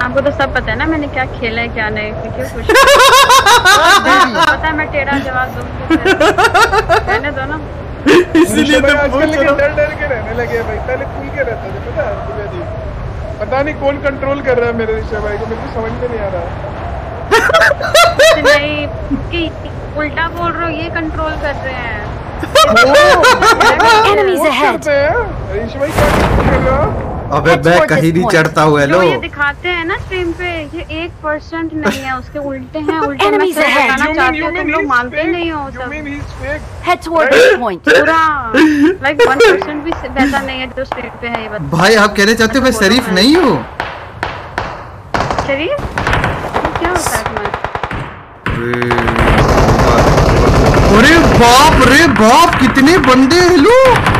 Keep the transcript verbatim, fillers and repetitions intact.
आपको तो सब पता है ना मैंने क्या खेला है क्या नहीं, क्यों कुछ पता है मैं टेढ़ा जवाब दूंगी, कहने दो ना। इसलिए तो आजकल लेकिन डर डर के रहने लगे भाई, पहले खुल के रहते थे पता है तुझे जी। पता नहीं कौन कंट्रोल कर रहा है मेरे ऋषभ भाई को, मेरे को समझ में नहीं आ रहा। नहीं कि उल्टा बोल रहे हो, ये कंट्रोल कर रहे हैं। Enemies ahead. ऋषभ भाई क्या कर रहे हो? अबे मैं कहीं नहीं चढ़ता हुआ लो। ये दिखाते हैं ना स्ट्रीम पे, ये एक परसेंट नहीं है, उसके उल्टे हैं, उल्टे Enemies ahead. बताना चाहते हो, तुम लोग मानते नहीं हो सब। Head toward this point. पूरा लाइक वन परसेंट भी वैसा नहीं है जो स्ट्रीम पे है ये बता। भाई आप कहने चाहते हो मैं शरीफ नहीं हूँ? शरीफ क्या होता है तुम्हारा? अरे बाप रे बाप, कितने बंदे हैं लो।